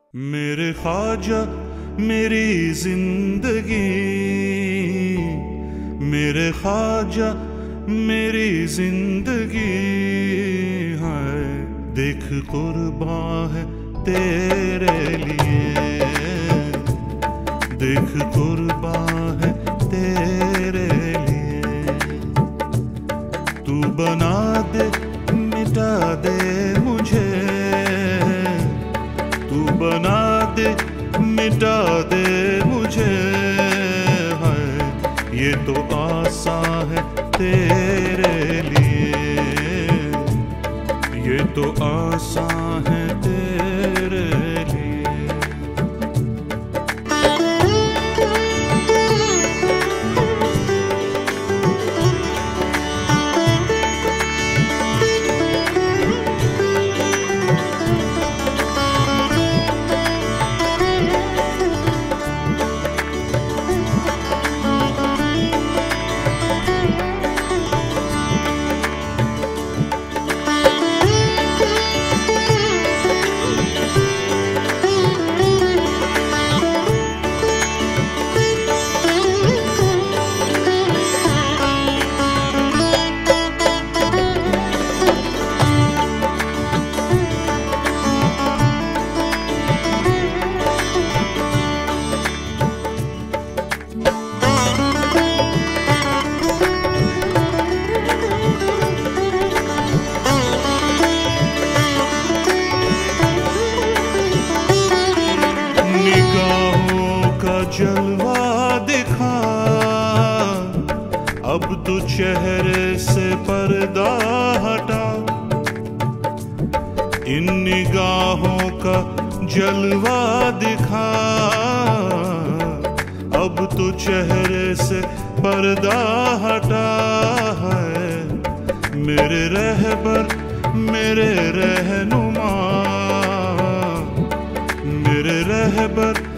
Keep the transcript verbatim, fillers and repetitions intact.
मेरे ख्वाजा मेरी जिंदगी, मेरे ख्वाजा मेरी जिंदगी है। देख कुर्बान है तेरे लिए, देख कुर्बान है तेरे लिए। तू बना दे मिटा दे मुझे, तू बना दे मिटा दे मुझे। है ये तो आसान है तेरे लिए, ये तो आसान है तेरे लिए। जलवा दिखा, अब तो चेहरे से पर्दा हटा। इन निगाहों का जलवा दिखा, अब तो चेहरे से पर्दा हटा है। मेरे रहबर मेरे रहनुमा, मेरे रहबर